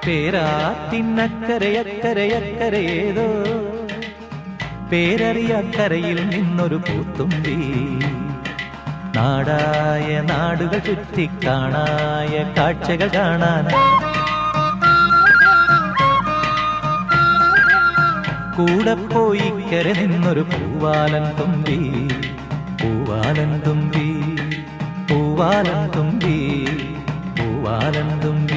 പേരാറ്റിനക്കരയക്കരയക്കരയേതോ പേരറിയക്കരയിൽ നിന്നൊരു പൂത്തുമ്പി നാടായ നാടുകൾ ചുറ്റിക്കാണായ കാഴ്ചകൾ കാണാൻ കൂടെ പോയി കര നിന്നൊരു പൂവാലൻ തുമ്പി പൂവാലൻ തുമ്പി പൂവാലൻ തുമ്പി പൂവാലൻ തുമ്പി.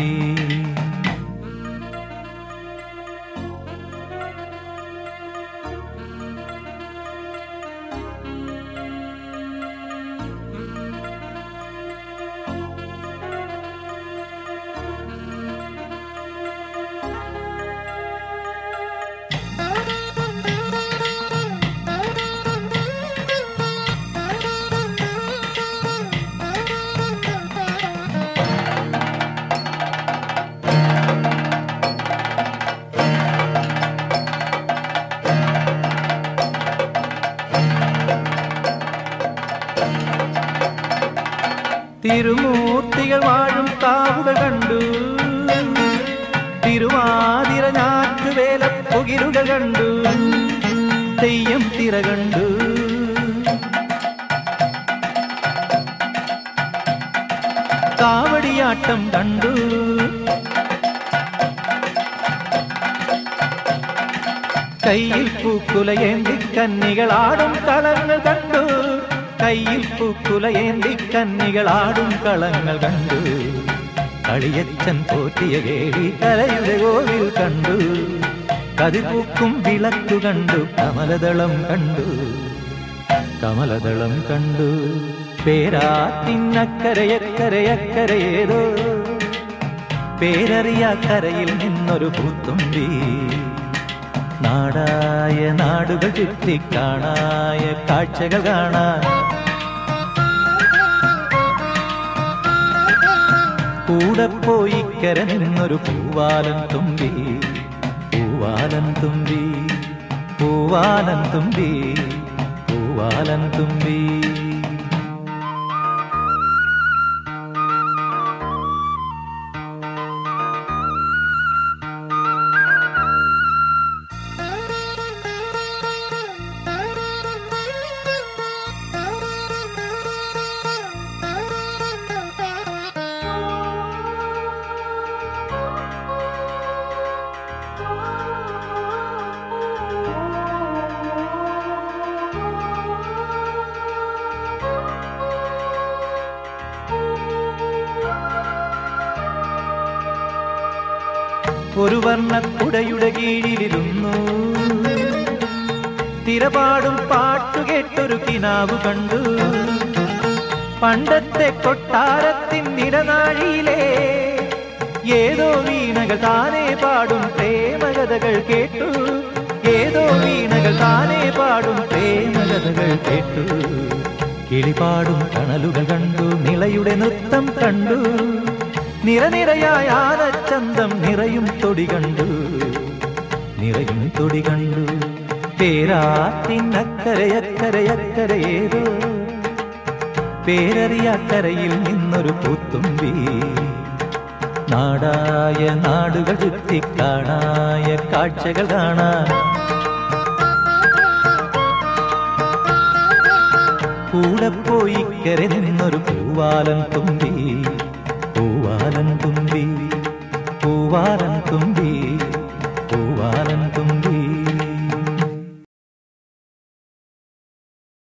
തിരുമൂർത്തികൾ വാഴും കാവുകൾ കണ്ടു, തിരുവാതിര ഞാറ്റുവേല പുകിലുകൾ കണ്ടു, തെയ്യം തിര കണ്ടു, കാവടിയാട്ടം കണ്ടു, കയ്യിൽ പൂക്കുലയേന്തി കന്നികളാടും കളങ്ങൾ കണ്ടു, കയ്യിൽ പൂക്കുലയേന്തി കന്നികളാടും കളങ്ങൾ കണ്ടു, കളിയച്ചൻ പോറ്റിയ കേളി കലയുടെ കോവിൽ കണ്ടു, കതിർപൂക്കും വിളക്കു കണ്ടു, കമലദളം കണ്ടു, കമലദളം കണ്ടു. പേരാറ്റിനക്കരയക്കരയക്കരയേതോ പേരറിയാക്കരയിൽ നിന്നൊരു പൂത്തുമ്പി നാടായ നാടുകൾ ചുറ്റിക്കാണായ കാഴ്ചകൾ കാണാൻ കൂടെ പോയി കര നിന്നൊരു പൂവാലൻ തുമ്പി പൂവാലൻ തുമ്പി പൂവാലൻ തുമ്പി പൂവാലൻ തുമ്പി. ഒരു വർണ്ണക്കുടയുടെ കീഴിലിരുന്നു തിരപാടും പാട്ടുകേട്ടൊരു കിനാവ് കണ്ടു, പണ്ടത്തെ കൊട്ടാരത്തിൻ ഇടനാഴിയിലെ ഏതോ വീണകൾ താനേ പാടും പ്രേമകഥകൾ കേട്ടു, ഏതോ വീണകൾ താനേ പാടും പ്രേമകഥകൾ കേട്ടു, കിളിപാടും കണലുകൾ കണ്ടു, നിളയുടെ നൃത്തം കണ്ടു, നിറനിരയായ ആനച്ചന്തം നിറയും തൊടി കണ്ടു, നിറയും തൊടി കണ്ടു. പേരാറ്റിനക്കരയക്കരയക്കരയേതോ പേരറിയാക്കരയിൽ നിന്നൊരു പൂത്തുമ്പി നാടായ നാടുകൾ ചുറ്റിക്കാണായ കാഴ്ചകൾ കാണാൻ കൂടെ പോയി കര നിന്നൊരു പൂവാലൻ തുമ്പി പൂവാലൻ തുമ്പി പൂവാലൻ തുമ്പി